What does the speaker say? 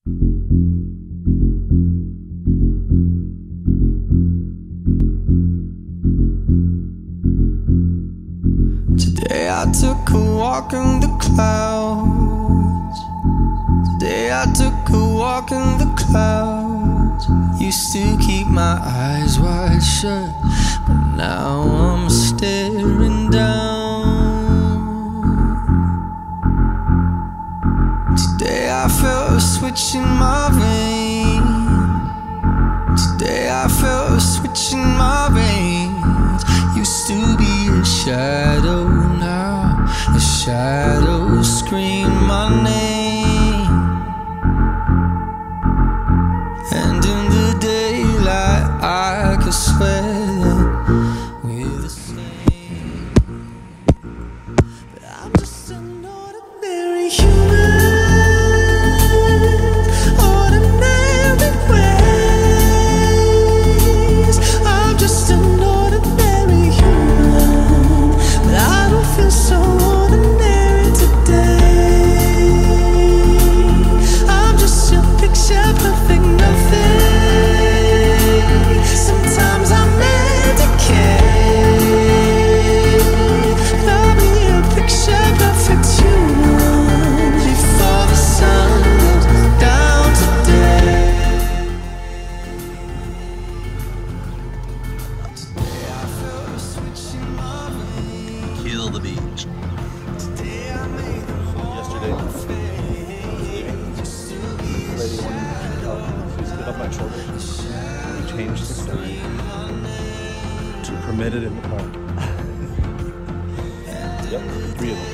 Today I took a walk in the clouds. Today I took a walk in the clouds. Used to keep my eyes wide shut, but now I'm staring down. Today I felt a switch in my vein. Today I felt a switch in my veins. Used to be a shadow, now the shadows scream my name. And in the daylight I could swear that we're the same. But I'm just an ordinary human. Ordinary ways. I'm just an ordinary human, but I don't feel so ordinary today. I'm just your picture perfect nothing. Sometimes I'm medicated. Love me a picture perfect human before the sun goes down today. Today I felt a switch in my veins. Kill the beach. Today I made the Yesterday, whole thing just to be a lady wanted to stood up my shoulder. We changed the sign to permitted in the park. Yep, 3 of them.